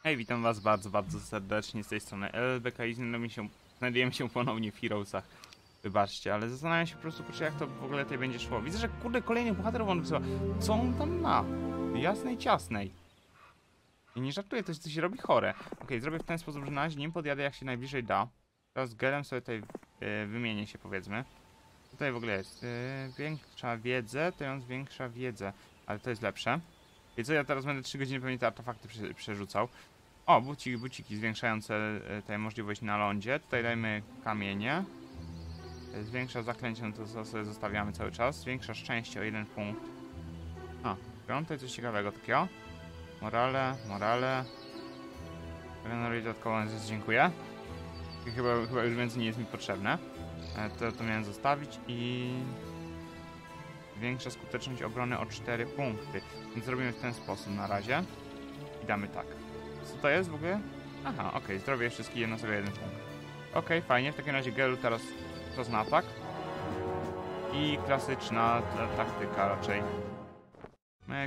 Hej, witam was bardzo serdecznie z tej strony LBK i znajdujemy się ponownie w Heroesach. Wybaczcie, ale zastanawiam się po prostu, kurczę, jak to w ogóle tutaj będzie szło. Widzę, że kurde, kolejny bohaterów on wysyła. Co on tam ma? Jasnej, ciasnej. I nie żartuję, to się robi chore. Okej, zrobię w ten sposób, że na razie nim podjadę jak się najbliżej da. Teraz gelem sobie tutaj wymienię się, powiedzmy. Tutaj w ogóle jest większa wiedzę, to ją zwiększa wiedzę, ale to jest lepsze. I co, ja teraz będę 3 godziny pewnie te artefakty przerzucał. O, buciki zwiększające tę możliwość na lądzie. Tutaj dajmy kamienie. Zwiększa zaklęcie, no to sobie zostawiamy cały czas. Zwiększa szczęście o 1 punkt. A, mam tutaj coś ciekawego takiego. Morale. Regeneruję dodatkowo, więc dziękuję. I chyba już więcej nie jest mi potrzebne. To miałem zostawić i... Zwiększa skuteczność obrony o 4 punkty. Więc zrobimy w ten sposób na razie. I damy tak. Co to jest w ogóle? Aha, okej, zdrowie wszystkich jednostek o 1 punkt. Okej, fajnie, w takim razie Gelu teraz czas na atak. I klasyczna taktyka raczej. Mek.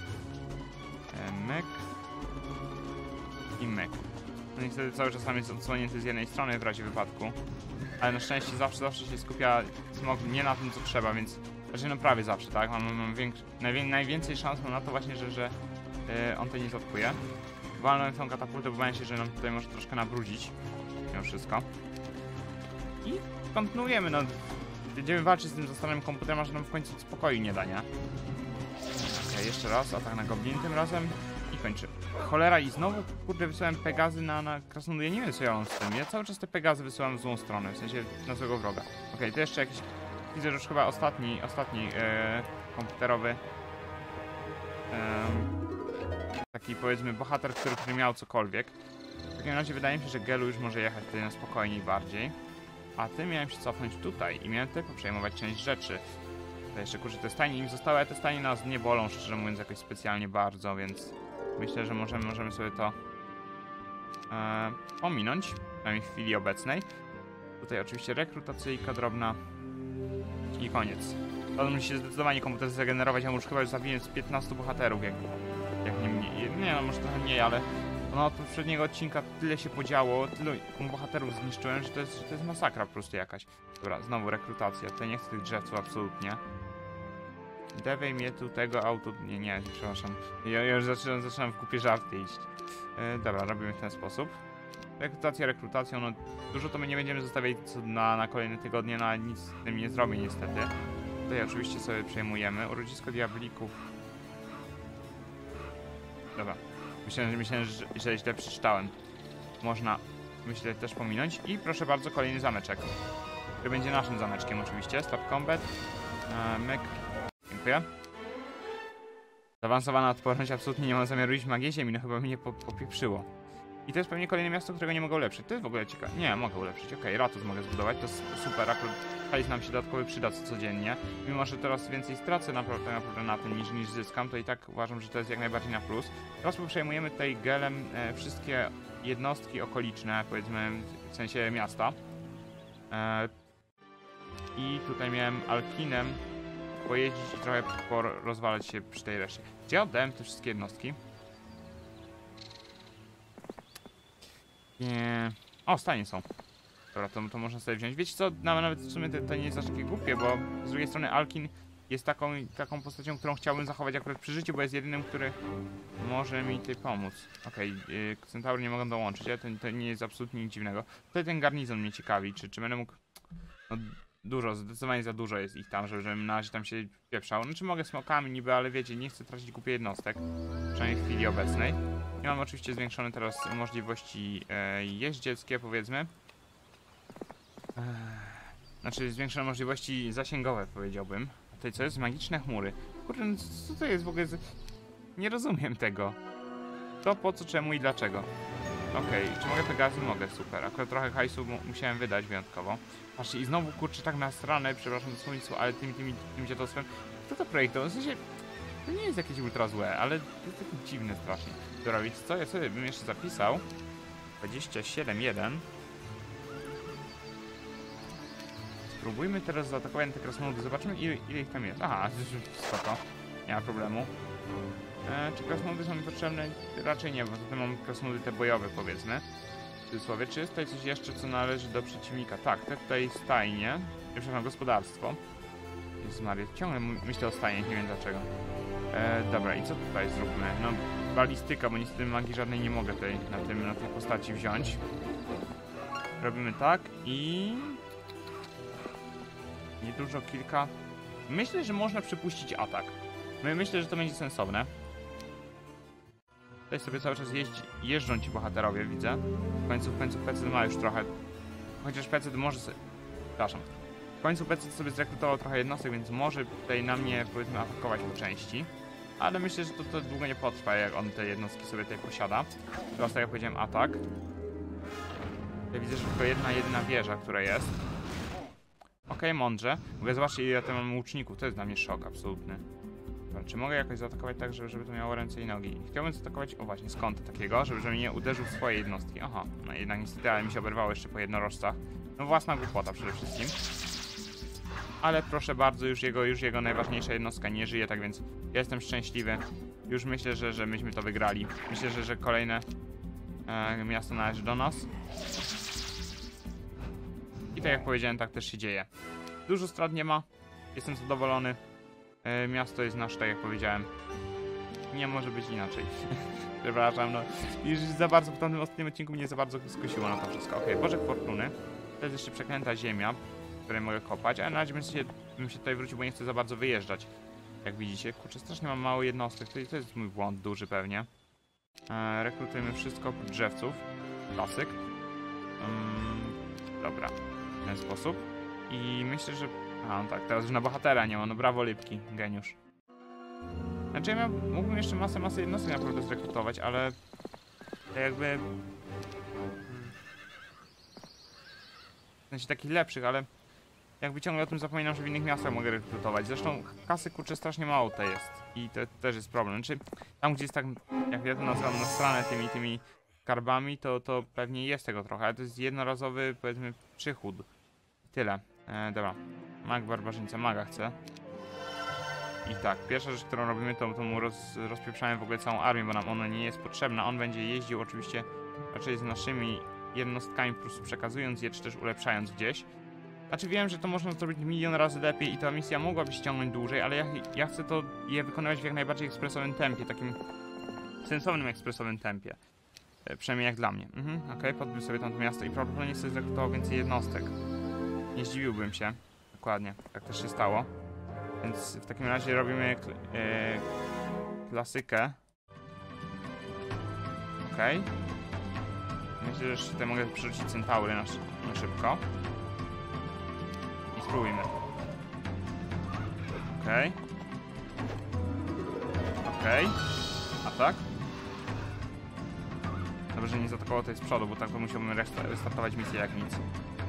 Mek. I mek. No niestety cały czas tam jest odsłonięty z jednej strony w razie wypadku. Ale na szczęście zawsze się skupia smog nie na tym co trzeba, więc... Znaczy no prawie zawsze, tak? Mam najwięcej szans na to właśnie, że on to nie zatkuje. Walnąłem tą katapultę, bo bałem się, że nam tutaj może troszkę nabrudzić. Mimo wszystko. I kontynuujemy, no. Będziemy walczyć z tym zastanym komputerem, aż nam w końcu spokoju nie da, nie? Okay, jeszcze raz, atak na goblin tym razem. I kończy. Cholera, i znowu, kurde, wysyłałem Pegazy na krasnoludy. Ja nie wiem, co ja mam z tym. Ja cały czas te Pegazy wysyłam w złą stronę, w sensie na złego wroga. Okej, to jeszcze jakiś... Widzę, że już chyba ostatni komputerowy taki powiedzmy bohater, który miał cokolwiek. W takim razie wydaje mi się, że Gelu już może jechać tutaj na spokojniej bardziej. A ty miałem się cofnąć tutaj i miałem tylko przejmować część rzeczy. To jeszcze kurczę, te stajnie im zostały, ale te stajnie nas nie bolą, szczerze mówiąc, jakoś specjalnie bardzo, więc myślę, że możemy sobie to ominąć, przynajmniej w chwili obecnej. Tutaj oczywiście rekrutacyjka drobna. I koniec. To musi się zdecydowanie komputer zregenerować, ja mu już chyba już zabiłem z 15 bohaterów, jak nie mniej. Nie no, może trochę mniej, ale no od poprzedniego odcinka tyle się podziało, tylu bohaterów zniszczyłem, że to jest masakra po prostu jakaś. Dobra, znowu rekrutacja, tutaj nie chcę tych drzewców absolutnie. Dewej mnie tu tego auto... Nie, przepraszam. Ja już zaczynam w kupie żarty iść. Dobra, robimy w ten sposób. Rekrutacją, no dużo to my nie będziemy zostawiać na kolejne tygodnie, na nic z tym nie zrobię niestety. Tutaj oczywiście sobie przejmujemy. Urodzisko diablików. Dobra. Myślałem, że źle przeczytałem. Można, myślę, też pominąć. I proszę bardzo, kolejny zameczek. Który będzie naszym zameczkiem oczywiście. Start combat. Mek. Dziękuję. Zaawansowana odporność, absolutnie nie mam zamiaru iść magię ziemi, no chyba mnie popieprzyło. I to jest pewnie kolejne miasto, którego nie mogę ulepszyć. To jest w ogóle ciekawe. Nie, mogę ulepszyć. Okej, Ratus mogę zbudować. To jest super. Akurat hajs nam się dodatkowy przyda codziennie. Mimo, że teraz więcej stracę naprawdę na tym niż zyskam, to i tak uważam, że to jest jak najbardziej na plus. Teraz przejmujemy tutaj gelem wszystkie jednostki okoliczne, powiedzmy, w sensie miasta. I tutaj miałem Alkinem pojeździć i trochę rozwalać się przy tej reszcie. Gdzie ja oddałem te wszystkie jednostki? Nie. O, stanie są. Dobra, to można sobie wziąć. Wiecie co, nawet w sumie to nie jest aż takie głupie, bo z drugiej strony Alkin jest taką postacią, którą chciałbym zachować akurat przy życiu, bo jest jedynym, który może mi tutaj pomóc. Okej, Centaury nie mogą dołączyć, ale to nie jest absolutnie nic dziwnego. Tutaj ten garnizon mnie ciekawi, czy będę mógł... No, dużo, zdecydowanie za dużo jest ich tam, żebym na razie tam się pieprzał. Znaczy mogę smokami niby, ale wiecie, nie chcę tracić głupie jednostek. Przynajmniej w chwili obecnej. I mam oczywiście zwiększone teraz możliwości jeździeckie, powiedzmy. Znaczy zwiększone możliwości zasięgowe, powiedziałbym. A tutaj co jest? Magiczne chmury. Kurde, no co to jest w ogóle? Nie rozumiem tego. To po co, czemu i dlaczego. Okej, czy mogę Pegazy? Mogę, super. Akurat trochę hajsu musiałem wydać wyjątkowo. Patrzcie, i znowu kurczę tak nasrane, przepraszam za słownictwo, ale tym dziadostwem. Kto to projektował? W sensie, to nie jest jakieś ultra złe, ale to jest takie dziwne strasznie. Dobra, wiecie co? Ja sobie bym jeszcze zapisał 27.1. Spróbujmy teraz zaatakować te krasnoludy. Zobaczymy ile ich tam jest. Aha, spoko. Nie ma problemu. Czy krasnoludy są mi potrzebne? Raczej nie, bo tutaj mamy krasnoludy te bojowe, powiedzmy. W cudzysłowie. Czy jest tutaj coś jeszcze, co należy do przeciwnika? Tak, te tutaj stajnie. Przepraszam, gospodarstwo. Jezus Maria, ciągle myślę o stajniach, nie wiem dlaczego. Dobra, i co tutaj zróbmy? No, balistyka, bo niestety magii żadnej nie mogę tutaj na tej postaci wziąć. Robimy tak i... Niedużo, kilka... Myślę, że można przypuścić atak. Myślę, że to będzie sensowne. Tutaj sobie cały czas jeżdżą ci bohaterowie, widzę. W końcu PC ma już trochę... Chociaż PC może sobie... Przepraszam. W końcu PC sobie zrekrutował trochę jednostek, więc może tutaj na mnie, powiedzmy, atakować po części. Ale myślę, że to długo nie potrwa, jak on te jednostki sobie tutaj posiada. Teraz, tak jak powiedziałem, atak. Ja widzę, że tylko jedna wieża, która jest. Okej, mądrze. Mogę zobaczyć, ile ja tam mam łuczników. To jest dla mnie szok absolutny. Dobra, czy mogę jakoś zaatakować tak, żeby to miało ręce i nogi? Chciałbym zaatakować, o właśnie, z kąta takiego, żeby mnie uderzył w swoje jednostki. Aha, no jednak niestety, ale mi się oberwało jeszcze po jednorożcach. No własna głupota przede wszystkim. Ale proszę bardzo, już jego najważniejsza jednostka nie żyje, tak więc ja jestem szczęśliwy. Już myślę, że myśmy to wygrali. Myślę, że kolejne miasto należy do nas. I tak jak powiedziałem, tak też się dzieje. Dużo strat nie ma. Jestem zadowolony. Miasto jest nasze, tak jak powiedziałem. Nie może być inaczej. Przepraszam, no. Już za bardzo w tamtym ostatnim odcinku mnie za bardzo skusiło na to wszystko. Okej, Bożek Fortuny. To jest jeszcze przeklęta ziemia, w której mogę kopać, ale na razie bym się tutaj wrócił, bo nie chcę za bardzo wyjeżdżać. Jak widzicie, kurczę, strasznie mam mało jednostek. To jest mój błąd duży pewnie. Rekrutujemy wszystko oprócz drzewców. Klasyk. Dobra, w ten sposób. I myślę, że... A, no tak, teraz już na bohatera nie ma, no brawo Lipki, geniusz. Znaczy ja mógłbym jeszcze masę jednostek naprawdę zrekrutować, ale... To jakby... W sensie takich lepszych, ale... Jakby ciągle o tym zapominam, że w innych miastach mogę rekrutować. Zresztą kasy, kurczę, strasznie mało tutaj jest. I to też jest problem. Znaczy, tam gdzie jest tak, jak ja to nazywam, nasrane tymi skarbami, to pewnie jest tego trochę, ale to jest jednorazowy, powiedzmy, przychód. Tyle. Dobra. Mag barbarzyńca, maga chcę. I tak, pierwsza rzecz, którą robimy, to mu rozpieprzamy w ogóle całą armię, bo nam ona nie jest potrzebna. On będzie jeździł oczywiście raczej z naszymi jednostkami, po prostu przekazując je, czy też ulepszając gdzieś. Znaczy wiem, że to można zrobić milion razy lepiej i ta misja mogłaby ściągnąć dłużej, ale ja chcę je wykonywać w jak najbardziej ekspresowym tempie, takim sensownym ekspresowym tempie. Przynajmniej jak dla mnie. Okej, podbił sobie tamto miasto i prawdopodobnie sobie zrekrutował więcej jednostek. Nie zdziwiłbym się. Dokładnie, tak też się stało. Więc w takim razie robimy klasykę. Okej. Myślę, że tutaj mogę przerzucić centaury na szybko. I spróbujmy. Okej. Atak. Dobrze, że nie zaatakowało tutaj z przodu, bo tak to musiałbym restartować misję jak nic.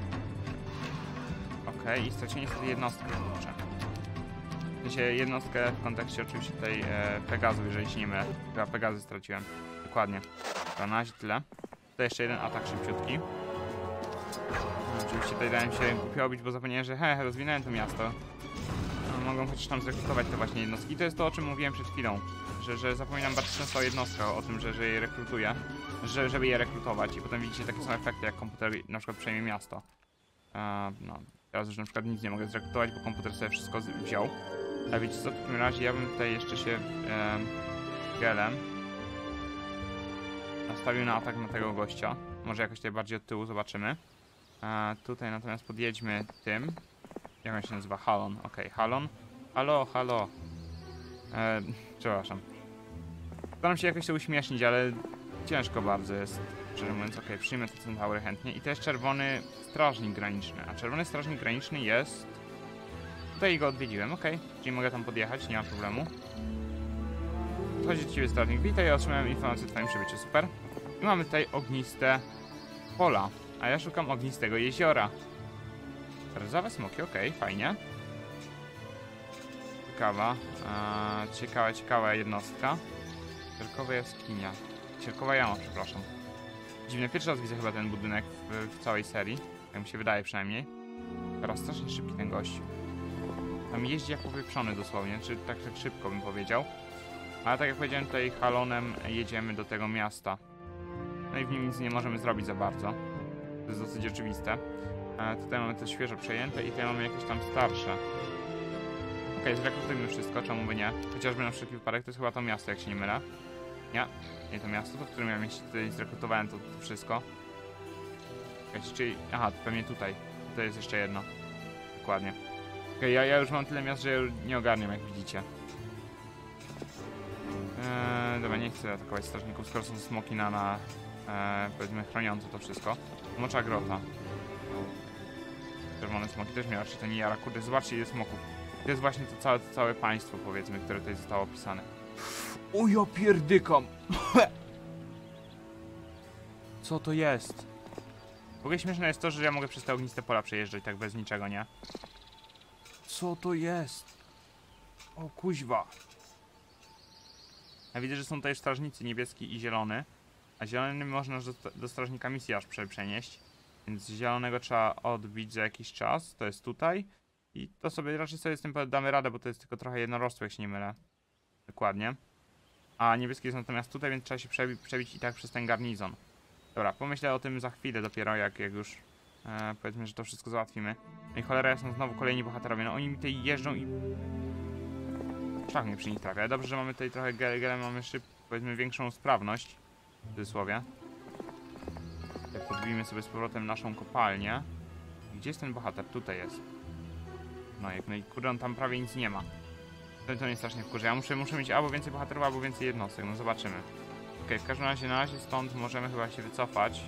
Okej, i straciłem niestety jednostkę, kurczę. W sensie jednostkę w kontekście oczywiście tej Pegazu, jeżeli się nie mylę. Chyba Pegazy straciłem. Dokładnie. To na razie tyle. Tutaj jeszcze jeden atak szybciutki. No, oczywiście tutaj dałem się głupio obić, bo zapomniałem, że rozwinąłem to miasto. No, mogą chociaż tam zrekrutować te właśnie jednostki. I to jest to, o czym mówiłem przed chwilą. Że zapominam bardzo często o jednostkach, o tym, że je rekrutuję. Żeby je rekrutować i potem widzicie takie same efekty, jak komputer na przykład przejmie miasto. No, teraz już na przykład nic nie mogę zrekrutować, bo komputer sobie wszystko wziął. A wiecie co, w takim razie ja bym tutaj jeszcze się Gelem nastawił na atak na tego gościa. Może jakoś tutaj bardziej od tyłu zobaczymy. Tutaj natomiast podjedźmy tym. Jak on się nazywa? Halon. Okej, Halon. Halo. Przepraszam. Staram się jakoś to uśmiesznić, ale ciężko bardzo jest. Szczerze mówiąc, przyjmę te centaury chętnie. I to jest czerwony strażnik graniczny. A czerwony strażnik graniczny jest... Tutaj go odwiedziłem, czyli mogę tam podjechać, nie ma problemu. Chodzi do ciebie strażnik, witaj, ja otrzymałem informację o twoim przybyciu, super. I mamy tutaj ogniste pola, a ja szukam ognistego jeziora. Rdzawe smoki, fajnie. Ciekawa jednostka. Cierkowa jaskinia. Cierkowa jama, przepraszam. Dziwne, pierwszy raz widzę chyba ten budynek w całej serii. Jak mi się wydaje przynajmniej. Teraz strasznie szybki ten gość. Tam jeździ jak powieprzony dosłownie, czy tak szybko bym powiedział. Ale tak jak powiedziałem, tutaj halonem jedziemy do tego miasta. No i w nim nic nie możemy zrobić za bardzo. To jest dosyć oczywiste. Tutaj mamy te świeżo przejęte i tutaj mamy jakieś tam starsze. Okej, zrekrutujmy wszystko, czemu by nie? Chociażby na wszelki wypadek, to jest chyba to miasto, jak się nie mylę. Nie to miasto, to w którym ja mieście tutaj zrekrutowałem to wszystko. Czyli... Aha, pewnie tutaj. To jest jeszcze jedno. Dokładnie. Okej, ja już mam tyle miast, że ja już nie ogarniam, jak widzicie. Dobra, nie chcę atakować strażników, skoro są smoki powiedzmy, chroniące to wszystko. Mocza grota. Czerwone smoki też miała, czy to nie jara. Kurde, zobaczcie, ile smoków. To jest właśnie to całe państwo, powiedzmy, które tutaj zostało opisane. O ja pierdykam! Co to jest? W ogóle śmieszne jest to, że ja mogę przez te ogniste pola przejeżdżać tak bez niczego, nie? Co to jest? O kuźwa. Ja widzę, że są tutaj strażnicy niebieski i zielony. A zielony można do strażnika misji aż przenieść. Więc zielonego trzeba odbić za jakiś czas. To jest tutaj. I to sobie raczej z tym damy radę, bo to jest tylko trochę jednorosłe, jak się nie mylę. Dokładnie. A niebieski jest natomiast tutaj, więc trzeba się przebić i tak przez ten garnizon. Dobra, pomyślę o tym za chwilę dopiero, jak już powiedzmy, że to wszystko załatwimy. No i cholera, są znowu kolejni bohaterowie. No oni mi tutaj jeżdżą i... Szlak mnie przy nich trafia. Ale dobrze, że mamy tutaj trochę mamy powiedzmy większą sprawność. W cudzysłowie. Jak podbijmy sobie z powrotem naszą kopalnię. Gdzie jest ten bohater? Tutaj jest. No i kurde, on tam prawie nic nie ma. To mnie strasznie wkurzy. Ja muszę mieć albo więcej bohaterów, albo więcej jednostek. No zobaczymy. Okej, w każdym razie na razie stąd możemy chyba się wycofać.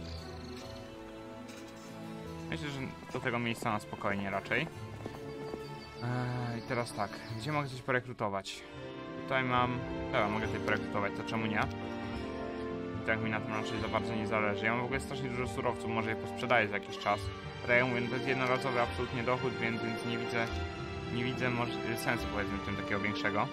Myślę, że do tego miejsca na spokojnie raczej. I teraz tak, gdzie mogę coś porekrutować? Tutaj mam... Dobra, mogę tutaj porekrutować, to czemu nie? I tak mi na tym raczej za bardzo nie zależy. Ja mam w ogóle strasznie dużo surowców, może je posprzedaję za jakiś czas. Tak jak mówię, no to jest jednorazowy absolutnie dochód, więc nie widzę sensu, powiedzmy, w tym takiego większego.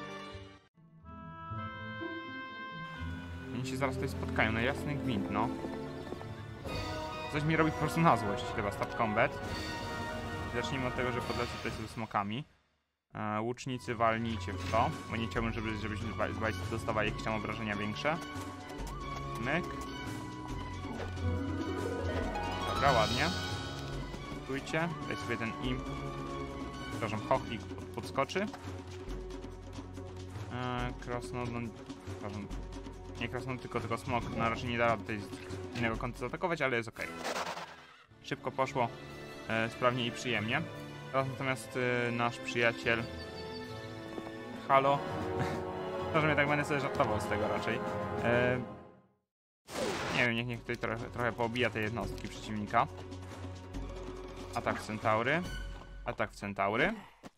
Oni się zaraz tutaj spotkają, no jasny gwint, no. Coś mi robi po prostu na złość. Chyba start combat. Zacznijmy od tego, że podlecę tutaj sobie smokami. Łucznicy walnijcie w to, bo nie chciałbym, żebyśmy dostawali jakieś tam obrażenia większe. Myk. Dobra, ładnie. Stójcie. Tutaj sobie ten imp, przepraszam, chochlik podskoczy. Krasnod, no, przepraszam, nie krasnod, tylko smok. No raczej nie da tutaj z innego kąta zaatakować, ale jest ok. Szybko poszło, sprawnie i przyjemnie. Teraz natomiast nasz przyjaciel Halo. Może mnie tak będę sobie żartował z tego raczej. Nie wiem, niech tutaj trochę poobija te jednostki przeciwnika. Atak w centaury. Atak w centaury.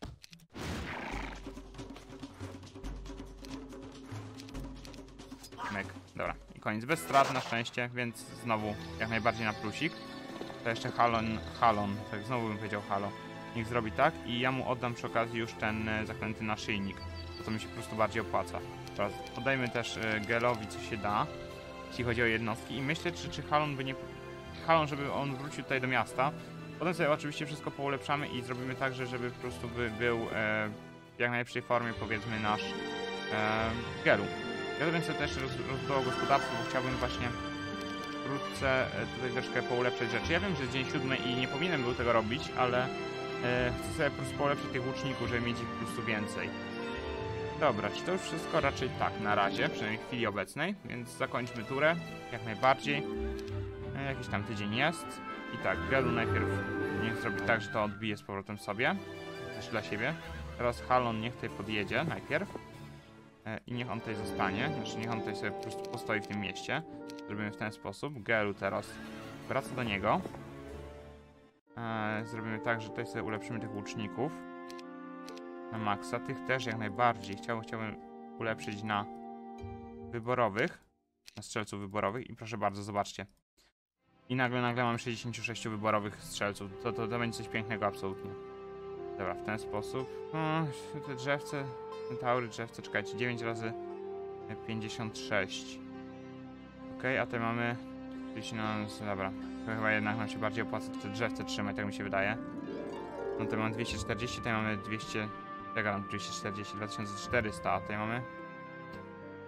Myk. Dobra. I koniec. Bez strat na szczęście, więc znowu jak najbardziej na plusik. To jeszcze Halon. Tak, znowu bym powiedział Halo. Niech zrobi tak i ja mu oddam przy okazji już ten zaklęty naszyjnik. To mi się po prostu bardziej opłaca. Teraz oddajmy też Gelowi co się da, jeśli chodzi o jednostki. I myślę, czy Halon by nie... Halon, żeby on wrócił tutaj do miasta. Potem sobie oczywiście wszystko poulepszamy i zrobimy tak, żeby po prostu był w jak najlepszej formie, powiedzmy, nasz Gelu. Ja zrobię sobie też rozbudował gospodarstwo, bo chciałbym właśnie wkrótce tutaj troszkę poulepszać rzeczy. Ja wiem, że jest dzień 7 i nie powinienem był tego robić, ale chcę sobie po prostu poulepszyć tych łuczników, żeby mieć ich po prostu więcej. Dobra, czy to już wszystko? Raczej tak, na razie, przynajmniej w chwili obecnej, więc zakończmy turę, jak najbardziej. Jakiś tam tydzień jest. I tak, Gelu najpierw niech zrobi tak, że to odbije z powrotem sobie, też dla siebie. Teraz Halon niech tutaj podjedzie najpierw. I niech on tutaj zostanie, znaczy niech on tutaj sobie po prostu postoi w tym mieście. Zrobimy w ten sposób. Gelu teraz wraca do niego. Zrobimy tak, że tutaj sobie ulepszymy tych łuczników na maksa. Tych też jak najbardziej chciałbym ulepszyć na wyborowych, na strzelców wyborowych. I proszę bardzo, zobaczcie. I nagle mamy 66 wyborowych strzelców. To będzie coś pięknego absolutnie. Dobra, w ten sposób. Te drzewce, centaury, drzewce, czekajcie, 9 razy 56. Ok, a tutaj mamy... Dobra, to chyba jednak nam się bardziej opłaca te drzewce trzymać, tak mi się wydaje. No tutaj mamy 240, tutaj mamy 200... Czekam, 240, 2400, a tutaj mamy...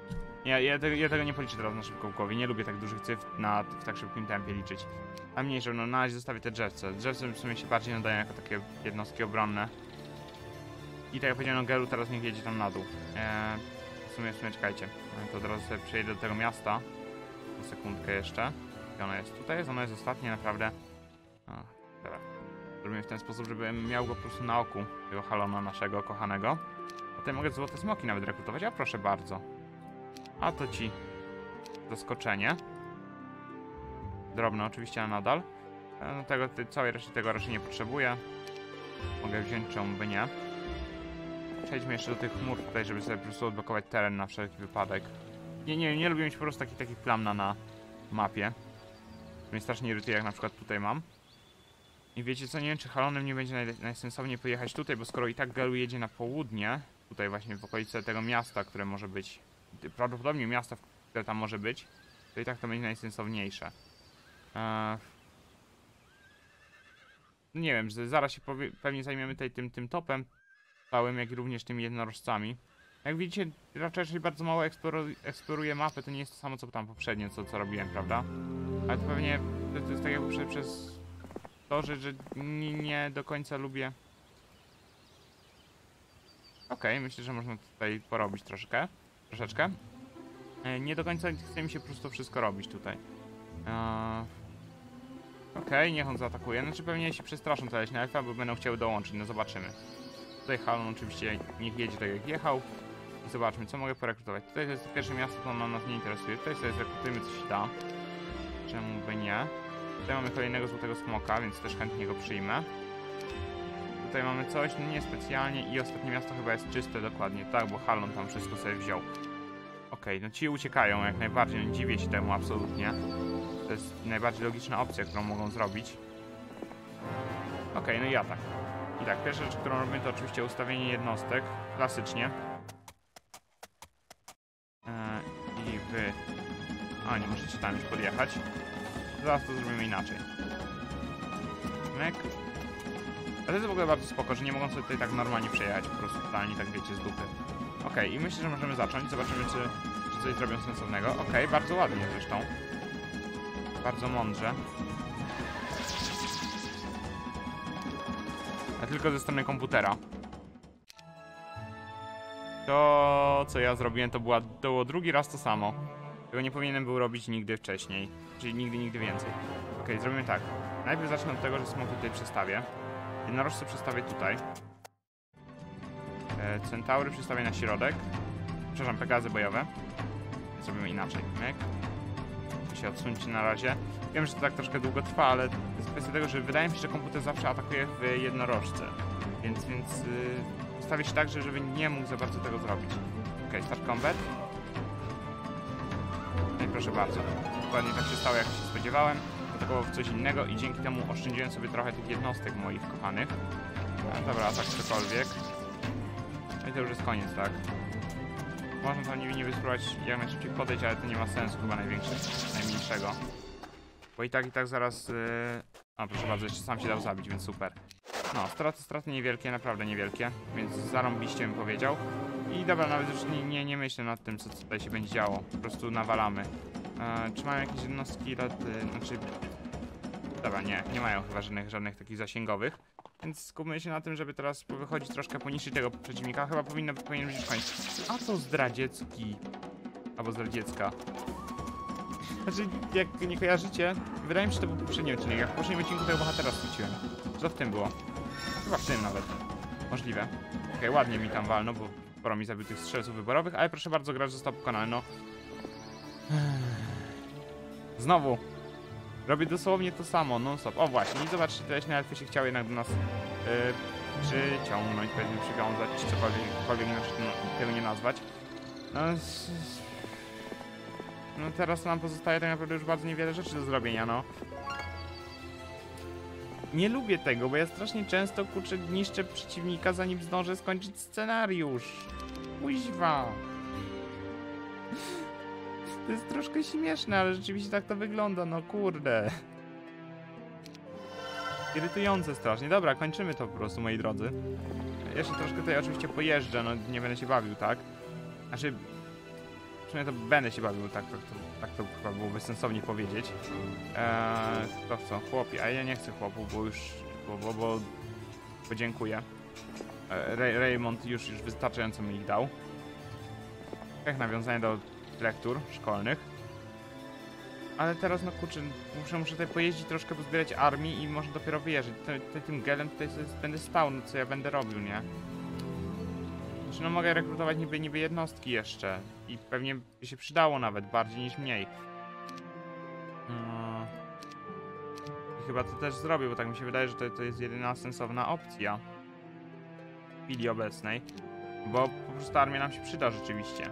Ja tego nie policzę teraz na szybko w głowie. Nie lubię tak dużych cyfr w tak szybkim tempie liczyć. A mniejsze, no na razie zostawię te drzewce. Drzewce w sumie się bardziej nadają jako takie jednostki obronne. I tak jak powiedziałem, no Geru teraz niech jedzie tam na dół. W sumie czekajcie. To teraz sobie przejdę do tego miasta. Na sekundkę jeszcze. I ona jest tutaj, ona jest ostatnia naprawdę. Dobra. Zrobimy w ten sposób, żebym miał go po prostu na oku. Tego Halona naszego kochanego. A tutaj mogę złote smoki nawet rekrutować, a proszę bardzo. A to ci zaskoczenie. Drobne oczywiście, ale nadal. No całej reszty tego raczej nie potrzebuję. Mogę wziąć, czemu by nie. Przejdźmy jeszcze do tych chmur tutaj, żeby sobie po prostu odblokować teren na wszelki wypadek. Nie lubię mieć po prostu takich plam na mapie. To mnie strasznie irytuje, jak na przykład tutaj mam. I wiecie co, nie wiem, czy Halonem nie będzie najsensowniej pojechać tutaj, bo skoro i tak Geru jedzie na południe, tutaj właśnie w okolice tego miasta, które może być, prawdopodobnie miasta, które tam może być, to i tak to będzie najsensowniejsze. Nie wiem, że zaraz się pewnie zajmiemy tutaj tym topem całym, jak i również tymi jednorożcami. Jak widzicie, raczej bardzo mało eksploruję mapę, to nie jest to samo co tam poprzednio, co robiłem, prawda? Ale to pewnie to jest tak jakby przez to, że nie do końca lubię. Okej, myślę, że można tutaj porobić troszeczkę. Nie do końca chce mi się po prostu wszystko robić tutaj. Okej, niech on zaatakuje. Znaczy pewnie się przestraszą te leśne elfy, bo będą chciały dołączyć, no zobaczymy. Tutaj Halon oczywiście niech jedzie tak jak jechał. I zobaczmy, co mogę porekrutować. Tutaj to jest pierwsze miasto, to nas nie interesuje. Tutaj sobie zrekrutujemy, co się da. Czemu by nie? Tutaj mamy kolejnego złotego smoka, więc też chętnie go przyjmę. Tutaj mamy coś, no niespecjalnie. I ostatnie miasto chyba jest czyste dokładnie, tak, bo Halon tam wszystko sobie wziął. Okej, no ci uciekają jak najbardziej, nie dziwię się temu absolutnie. To jest najbardziej logiczna opcja, którą mogą zrobić. Okej, no i atak. I tak, pierwsza rzecz, którą robimy, to oczywiście ustawienie jednostek. Klasycznie. I wy... A, nie możecie tam już podjechać. Zaraz to zrobimy inaczej. Myk. A to jest w ogóle bardzo spoko, że nie mogą sobie tutaj tak normalnie przejechać, po prostu totalnie, tak wiecie, z dupy. Okej, i myślę, że możemy zacząć. Zobaczymy, czy coś zrobią sensownego. Okej, bardzo ładnie zresztą. Bardzo mądrze. A tylko ze strony komputera. To, co ja zrobiłem, to było drugi raz to samo. Tego nie powinienem był robić nigdy wcześniej. Czyli nigdy więcej. Okej, zrobimy tak. Najpierw zacznę od tego, że smoki tutaj przestawię. Jednorożce przestawię tutaj. Centaury przestawię na środek. Przepraszam, Pegazy bojowe. Zrobimy inaczej. Myk. Się odsuńcie na razie. Wiem, że to tak troszkę długo trwa, ale to jest kwestia tego, że wydaje mi się, że komputer zawsze atakuje w jednorożce. Więc ustawię się tak, żeby nie mógł za bardzo tego zrobić. Okej, start combat. No i proszę bardzo. Dokładnie tak się stało, jak się spodziewałem. Atakował w coś innego i dzięki temu oszczędziłem sobie trochę tych jednostek moich kochanych. Dobra, atak cokolwiek. No i to już jest koniec, tak? Można tam niewinnie spróbować jak najszybciej podejść, ale to nie ma sensu chyba najmniejszego. Bo i tak zaraz... A proszę bardzo, jeszcze sam się dał zabić, więc super. No, straty niewielkie, naprawdę niewielkie, więc zarąbiście bym powiedział. I dobra, nawet już nie myślę nad tym, co tutaj się będzie działo. Po prostu nawalamy. Czy mają jakieś jednostki, znaczy... Dobra, nie mają chyba żadnych takich zasięgowych. Więc skupmy się na tym, żeby teraz wychodzić troszkę poniżej tego przeciwnika. Chyba powinien być już koniec. A co zdradziecki? Albo zdradziecka. Znaczy, jak nie kojarzycie, wydaje mi się, że to był poprzedni odcinek. Jak w poprzednim odcinku tego bohatera straciłem. Co w tym było? Chyba w tym nawet. Możliwe. Okej, ładnie mi tam walno, bo sporo mi zabił tych strzelców wyborowych, ale proszę bardzo, gracz został pokonany, no. Znowu. Robię dosłownie to samo, non stop. O właśnie, i zobaczcie, te leśne elfy się chciały jednak do nas przyciągnąć, powiedzmy przywiązać, czy cokolwiek tego nie nazwać. No teraz nam pozostaje tak naprawdę już bardzo niewiele rzeczy do zrobienia, no. Nie lubię tego, bo ja strasznie często, kurczę, niszczę przeciwnika, zanim zdążę skończyć scenariusz. Kuźwa. To jest troszkę śmieszne, ale rzeczywiście tak to wygląda, no kurde. Irytujące strasznie. Dobra, kończymy to po prostu, moi drodzy. Jeszcze troszkę tutaj oczywiście pojeżdżę, no nie będę się bawił, tak? Znaczy... sumie to będę się bawił, tak to chyba byłoby sensownie powiedzieć. To co? Chłopi, a ja nie chcę chłopów, bo już, bo podziękuję. Raymond już wystarczająco mi ich dał. Jak nawiązanie do lektur szkolnych. Ale teraz, no kurczę, muszę tutaj pojeździć troszkę, pozbierać armii i może dopiero wyjeżdżać. Tym gelem tutaj będę stał, no co ja będę robił, nie? Znaczy, no mogę rekrutować niby jednostki jeszcze. I pewnie by się przydało nawet, bardziej niż mniej. I chyba to też zrobię, bo tak mi się wydaje, że to jest jedyna sensowna opcja. W chwili obecnej. Bo po prostu armia nam się przyda rzeczywiście.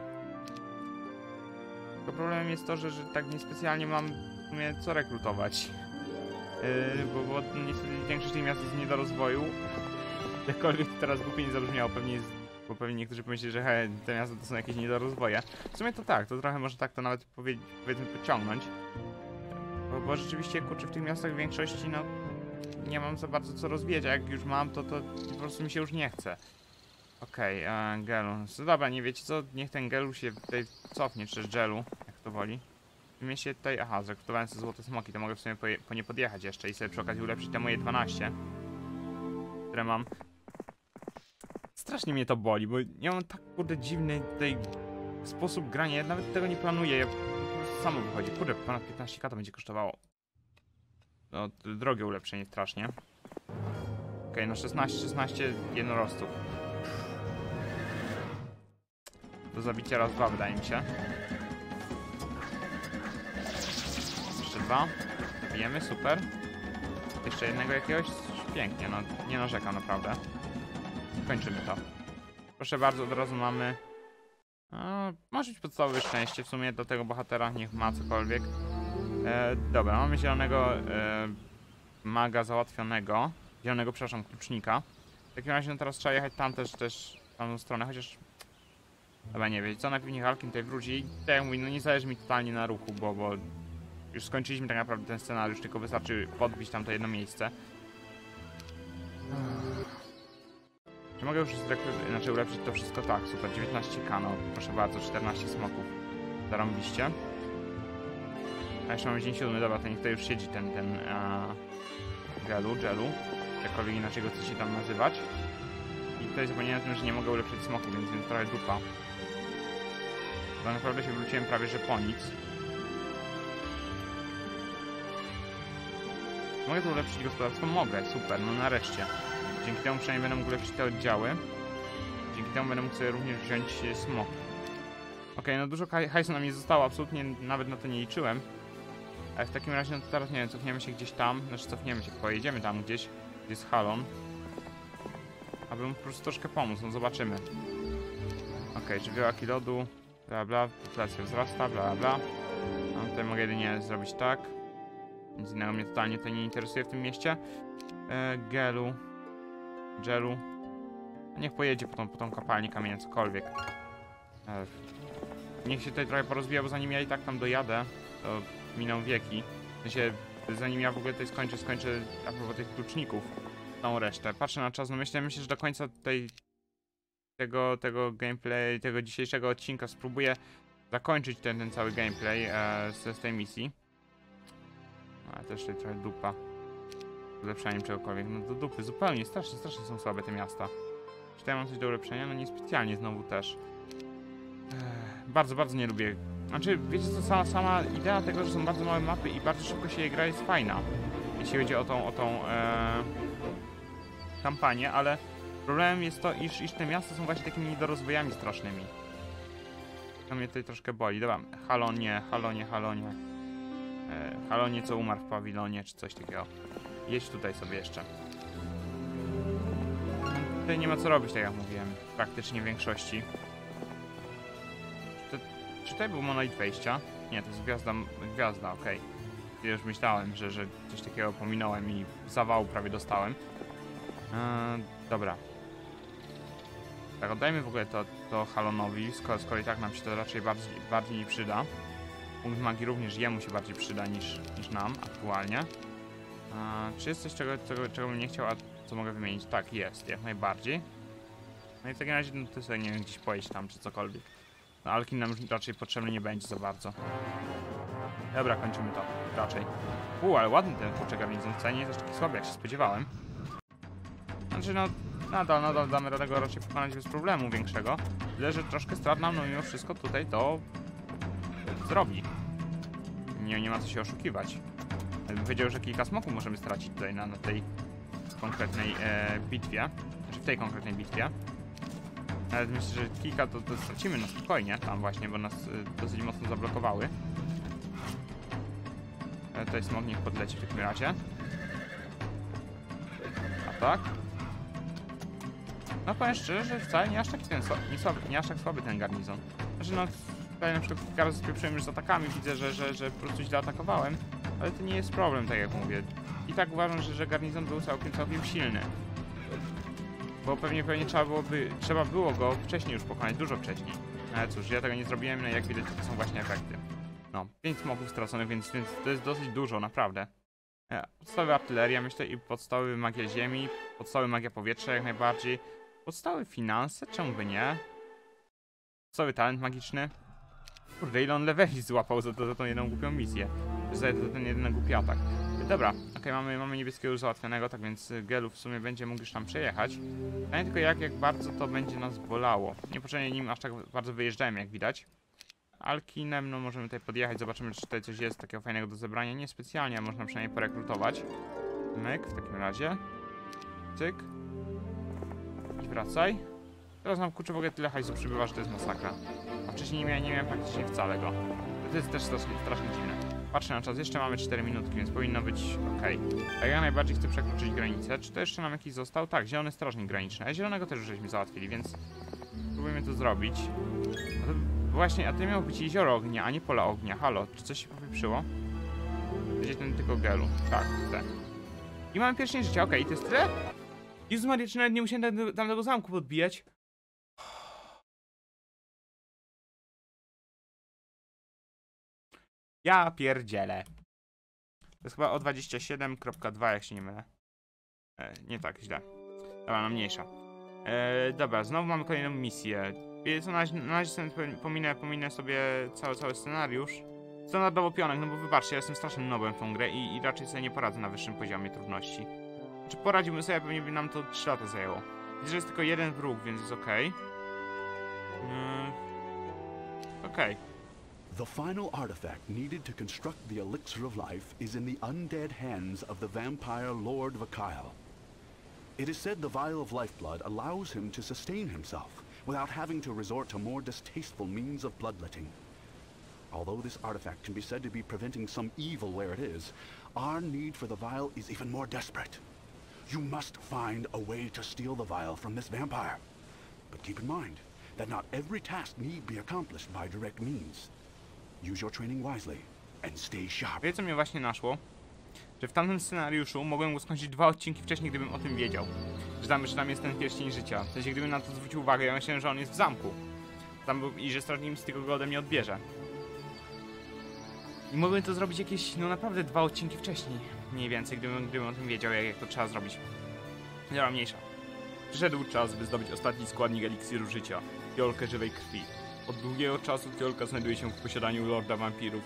Tylko problemem jest to, że tak niespecjalnie mam w sumie co rekrutować. Bo niestety większość tych miast jest nie do rozwoju. Jakkolwiek to teraz głupie nie zabrzmiało, bo pewnie niektórzy pomyśleli, że te miasta to są jakieś niedorozwoje. W sumie to tak, to trochę może tak to nawet powiedzmy pociągnąć. Bo rzeczywiście, kurczę, w tych miastach w większości, no, nie mam za bardzo co rozwijać, a jak już mam, to po prostu mi się już nie chce. Okej, Gelu. No dobra, nie wiecie co? Niech ten Gelu się tutaj cofnie, czy Gelu, jak to woli. W mieście tutaj, aha, zrekrutowałem sobie złote smoki, to mogę w sumie po nie podjechać jeszcze i sobie przy okazji ulepszyć te moje 12, które mam. Strasznie mnie to boli, bo ja mam tak, kurde, dziwny tutaj sposób grania, ja nawet tego nie planuję, ja po prostu samo wychodzi. Kurde, ponad 15k to będzie kosztowało. No, drogie ulepszenie strasznie. Okej, no 16 jednorostów. Do zabicia raz, dwa, wydaje mi się. Jeszcze dwa. Zabijemy, super. Jeszcze jednego jakiegoś? Pięknie, no nie narzekam naprawdę. Kończymy to. Proszę bardzo, od razu mamy... może być podstawowe szczęście w sumie do tego bohatera, niech ma cokolwiek. Dobra, mamy zielonego maga załatwionego. Zielonego, przepraszam, klucznika. W takim razie no teraz trzeba jechać tam też w tamtą stronę, chociaż... Chyba nie wiem, co najpewniej Halkin tutaj wróci i tak jak mówię, no nie zależy mi totalnie na ruchu, bo już skończyliśmy tak naprawdę ten scenariusz, tylko wystarczy podbić tam to jedno miejsce. Czy mogę już ulepszyć to wszystko? Tak, super, 19k, no proszę bardzo, 14 smoków. Zarąbiście. A jeszcze mamy dzień 7, dobra, to niech tutaj już siedzi ten Gelu, jakkolwiek inaczej go chce się tam nazywać. I tutaj zapomniałem o tym, że nie mogę ulepszyć smoków, więc trochę dupa. Bo naprawdę się wróciłem prawie, że po nic. Mogę tu ulepszyć gospodarstwo? Mogę, super, no nareszcie. Dzięki temu przynajmniej będę mógł ulepszyć te oddziały. Dzięki temu będę mógł sobie również wziąć smoki. Okej, no dużo hajsu nam nie zostało, absolutnie nawet na to nie liczyłem. Ale w takim razie, no to teraz nie wiem, cofniemy się gdzieś tam, znaczy cofniemy się, pojedziemy tam gdzieś, gdzie jest Halon. Aby mu po prostu troszkę pomóc, no zobaczymy. Okej, żywiołaki lodu, bla bla, populacja wzrasta, bla bla. No tutaj mogę jedynie zrobić tak. Nic innego mnie totalnie to nie interesuje w tym mieście. Gelu. Niech pojedzie po tą kopalnię kamienia, cokolwiek. Niech się tutaj trochę porozwija, bo zanim ja i tak tam dojadę, to miną wieki. W sensie, zanim ja w ogóle tutaj skończę a propos tych kluczników, tą resztę. Patrzę na czas, no myślę, że do końca tego gameplay, tego dzisiejszego odcinka spróbuję zakończyć ten cały gameplay z tej misji. Ale też tutaj trochę dupa. Ulepszaniem czegokolwiek. No do dupy, zupełnie, strasznie są słabe te miasta. Czy tutaj mam coś do ulepszenia? No niespecjalnie znowu też. Bardzo, bardzo nie lubię. Znaczy, wiecie co, sama idea tego, że są bardzo małe mapy i bardzo szybko się je gra, jest fajna. Jeśli chodzi o tą kampanię, ale problemem jest to, iż te miasta są właśnie takimi niedorozwojami strasznymi. To mnie tutaj troszkę boli. Dobra, Halonie. Halonie, co umarł w pawilonie, czy coś takiego. Jedź tutaj sobie jeszcze. Tutaj nie ma co robić, tak jak mówiłem. Praktycznie w większości. Czy tutaj był monolit wejścia? Nie, to jest gwiazda, okej. Ja już myślałem, że coś takiego pominąłem i zawału prawie dostałem. Dobra. Tak, oddajmy w ogóle to Halonowi, skoro i tak nam się to raczej bardziej nie przyda. Punkt magii również jemu się bardziej przyda niż nam aktualnie. Czy jest coś, czego bym nie chciał, a co mogę wymienić? Tak, jest, jak najbardziej. No i w takim razie, no to sobie, nie wiem, gdzieś pojeść tam, czy cokolwiek. No, Alkin nam już raczej potrzebny nie będzie za bardzo. Dobra, kończymy to. Raczej. Ale ładny ten kurczę garnizon. Wcale nie jest aż taki słaby, jak się spodziewałem. Znaczy, no, nadal damy radę go raczej pokonać bez problemu większego. Tyle, że troszkę strat nam, no mimo wszystko tutaj to zrobi. Nie ma co się oszukiwać. Bym wiedział, że kilka smoków możemy stracić tutaj na tej konkretnej bitwie. Znaczy w tej konkretnej bitwie. Nawet myślę, że kilka to stracimy na spokojnie tam właśnie, bo nas dosyć mocno zablokowały. Tutaj smok niech podleci w takim razie. A tak? No powiem szczerze, że wcale nie aż taki nie aż tak słaby ten garnizon. Znaczy no, tutaj na przykład kilka razy spieprzyłem już z atakami, widzę, że po prostu źle atakowałem. Ale to nie jest problem, tak jak mówię. I tak uważam, że garnizon był całkiem silny. Bo pewnie trzeba było go wcześniej już pokonać, dużo wcześniej. Ale cóż, ja tego nie zrobiłem, no jak widać to są właśnie efekty. No, 5 smoków straconych, więc to jest dosyć dużo, naprawdę. Podstawy artyleria, myślę, i podstawy magia ziemi, podstawy magia powietrza jak najbardziej. Podstawy finanse, czemu by nie? Podstawy talent magiczny. Kurde, ile on leveli złapał za tą jedną głupią misję. Za ten jeden głupi atak. Dobra, okej, mamy niebieskiego już załatwionego, tak więc Gelu w sumie będzie mógł już tam przejechać. A nie tylko jak bardzo to będzie nas bolało. Niepotrzebnie nim aż tak bardzo wyjeżdżałem, jak widać. Alkinem, no możemy tutaj podjechać, zobaczymy, czy tutaj coś jest takiego fajnego do zebrania. Niespecjalnie, a można przynajmniej porekrutować. Myk, w takim razie. Cyk. I wracaj. Teraz nam kurczę w ogóle tyle hajsu przybywa, że to jest masakra. A wcześniej nie miałem praktycznie wcale go. To jest też strasznie dziwne. Patrzę na czas, jeszcze mamy 4 minutki, więc powinno być ok. A ja najbardziej chcę przekroczyć granicę. Czy to jeszcze nam jakiś został? Tak, zielony strażnik graniczny. A zielonego też już żeśmy załatwili, więc spróbujmy to zrobić. No to właśnie, a to miało być jezioro ognia, a nie pola ognia. Halo, czy coś się popieprzyło? Gdzie ten tylko Gelu? Tak, ten. I mamy pierścień życia, okej, to jest tyle? Jezus Maria, czy nawet nie musiałem tam tego zamku podbijać? Ja pierdzielę. To jest chyba o 27.2, jak się nie mylę. Nie tak, źle. Dobra, no mniejsza. Dobra, znowu mamy kolejną misję. Co na razie sobie pominę sobie cały scenariusz. Standardowo pionek, no bo wybaczcie, ja jestem strasznym nobem w tą grę i raczej sobie nie poradzę na wyższym poziomie trudności. Czy poradziłbym sobie, pewnie by nam to 3 lata zajęło. Widzę, że jest tylko jeden wróg, więc jest okej. Okej. The final artifact needed to construct the Elixir of Life is in the undead hands of the vampire Lord Vakile. It is said the vial of lifeblood allows him to sustain himself without having to resort to more distasteful means of bloodletting. Although this artifact can be said to be preventing some evil where it is, our need for the vial is even more desperate. You must find a way to steal the vial from this vampire. But keep in mind that not every task need be accomplished by direct means. Use your training wisely and stay sharp. Wie, co mnie właśnie naszło? Że w tamtym scenariuszu mogłem go skończyć 2 odcinki wcześniej, gdybym o tym wiedział. Że tam jest ten pierścień życia. W sensie, gdybym na to zwrócił uwagę, ja myślałem, że on jest w zamku. Tam był, i że strażnik Mistyko go ode mnie odbierze. I mogłem to zrobić jakieś, no naprawdę 2 odcinki wcześniej. Mniej więcej, gdybym o tym wiedział, jak to trzeba zrobić. Dobra, mniejsza. Przyszedł czas, by zdobyć ostatni składnik eliksiru życia. Fiolkę żywej krwi. Od długiego czasu fiolka znajduje się w posiadaniu Lorda Wampirów.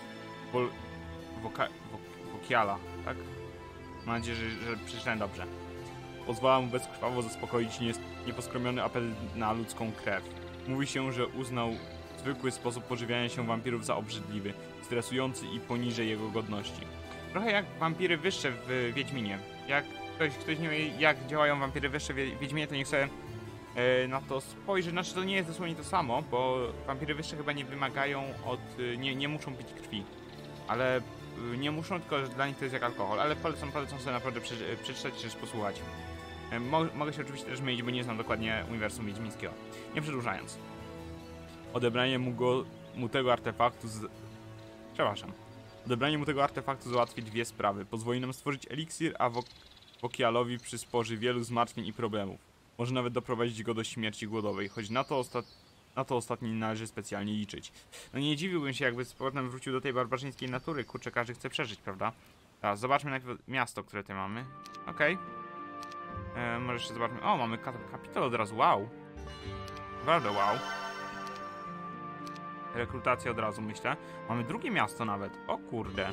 Vokiala, tak? Mam nadzieję, że przeczytałem dobrze. Pozwala mu bezkrwawo zaspokoić nieposkromiony apel na ludzką krew. Mówi się, że uznał zwykły sposób pożywiania się wampirów za obrzydliwy, stresujący i poniżej jego godności. Trochę jak wampiry wyższe w Wiedźminie. Jak ktoś nie wie, jak działają wampiry wyższe w Wiedźminie, to niech sobie na to spojrzy. Znaczy, to nie jest dosłownie to samo, bo wampiry wyższe chyba nie wymagają nie muszą pić krwi. Ale nie muszą, tylko że dla nich to jest jak alkohol. Ale polecam sobie naprawdę przeczytać czy też posłuchać. Mogę się oczywiście też mylić, bo nie znam dokładnie uniwersum wiedźmińskiego. Nie przedłużając. Odebranie mu tego artefaktu Odebranie mu tego artefaktu załatwi 2 sprawy. Pozwoli nam stworzyć eliksir, a Vokialowi przysporzy wielu zmartwień i problemów. Może nawet doprowadzić go do śmierci głodowej, choć na to ostatnie nie należy specjalnie liczyć. No nie dziwiłbym się, jakby z powrotem wrócił do tej barbarzyńskiej natury. Kurczę, każdy chce przeżyć, prawda? Teraz zobaczmy najpierw miasto, które tutaj mamy. Okej. Może jeszcze zobaczmy. O, mamy kapitol od razu, wow. Naprawdę wow. Rekrutacja od razu, myślę. Mamy drugie miasto nawet. O kurde.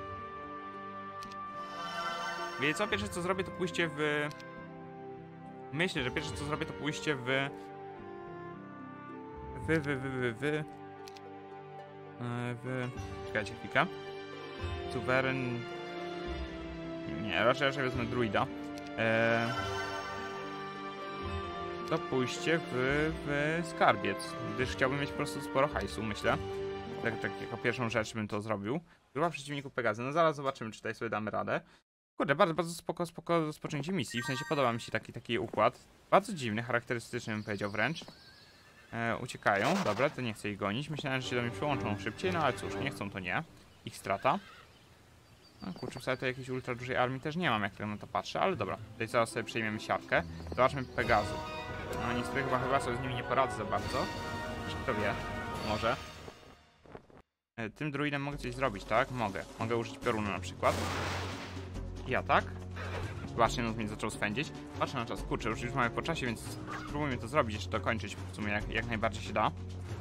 Wiecie co? Pierwsze co zrobię to pójście w... Myślę, że pierwsze co zrobię to pójście w... Czekajcie chwilkę. Suweren... Nie, raczej wezmę druida. To pójście w skarbiec, gdyż chciałbym mieć po prostu sporo hajsu, myślę. Tak jako pierwszą rzecz bym to zrobił. Grupa przeciwników Pegazy. No zaraz zobaczymy, czy tutaj sobie damy radę. Kurde, bardzo spoko rozpoczęcie misji. W sensie podoba mi się taki układ. Bardzo dziwny, charakterystyczny bym powiedział wręcz. Uciekają, dobra, to nie chcę ich gonić. Myślałem, że się do mnie przyłączą szybciej, no ale cóż, nie chcą, to nie. Ich strata. No kurczę, wcale to jakiejś ultra dużej armii też nie mam, jak na to patrzę, ale dobra. Tutaj zaraz sobie przejmiemy siatkę. Zobaczmy Pegazy. No niestety chyba sobie z nimi nie poradzę za bardzo. Kto wie, może. Tym druidem mogę coś zrobić, tak? Mogę użyć piorunu na przykład. I atak. Właśnie nóż mnie zaczął swędzić. Patrzę na czas, kurczę, już mamy po czasie, więc spróbujmy to zrobić, jeszcze dokończyć w sumie jak najbardziej się da.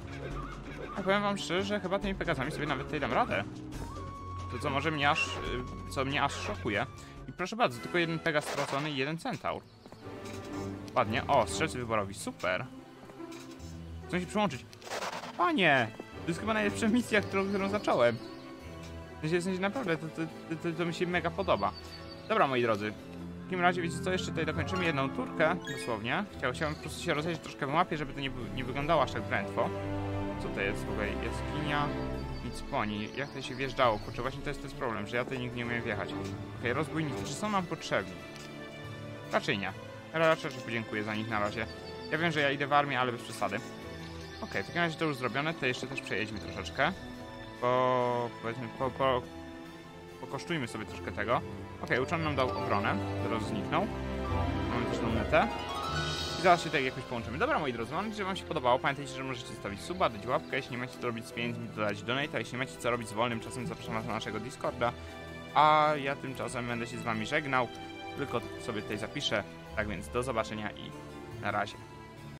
A powiem wam szczerze, że chyba tymi Pegazami sobie nawet tutaj dam radę. To co może mnie aż szokuje. I proszę bardzo, tylko jeden Pegaz stracony i jeden Centaur. Ładnie. O, strzelcy wyborowi, super. Chcę się przyłączyć. Panie! To jest chyba najlepsza misja, którą zacząłem. W sensie naprawdę, to mi się mega podoba. Dobra, moi drodzy. W takim razie, wiecie co, jeszcze tutaj dokończymy jedną turkę, dosłownie. Chciałbym po prostu się rozejrzeć troszkę w mapie, żeby to nie wyglądało aż tak drętwo. Co to jest w ogóle? Jaskinia, nic po niej. Jak to się wjeżdżało? Kurczę, właśnie to jest problem, że ja tutaj nigdy nie umiem wjechać. Okej, rozbójnicy, czy są nam potrzebni? Raczej nie. Raczej podziękuję za nich na razie. Ja wiem, że ja idę w armię, ale bez przesady. Okej, w takim razie to już zrobione, to jeszcze też przejedźmy troszeczkę. Powiedzmy, pokosztujmy sobie troszkę tego. Okej, uczony nam dał obronę, zaraz zniknął. Mamy też lunetę. I zaraz się tutaj jakoś połączymy. Dobra, moi drodzy, mam nadzieję, że wam się podobało. Pamiętajcie, że możecie zostawić suba, dać łapkę. Jeśli nie macie co robić z pieniędzmi, dodać donate. A jeśli nie macie co robić z wolnym czasem, zapraszam was na naszego Discorda. A ja tymczasem będę się z wami żegnał. Tylko sobie tutaj zapiszę. Tak więc do zobaczenia i na razie.